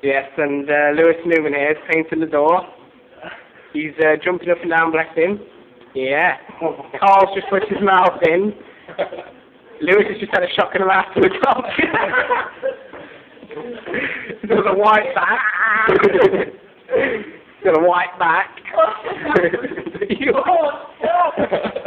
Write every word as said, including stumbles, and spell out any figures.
Yes, and uh, Lewis Newman here is painting the door. He's uh, jumping up and down blessing. Yeah. Carl's just pushed his mouth in. Lewis has just had a shock in the mouth to the top. There's a white back. Got a white back. You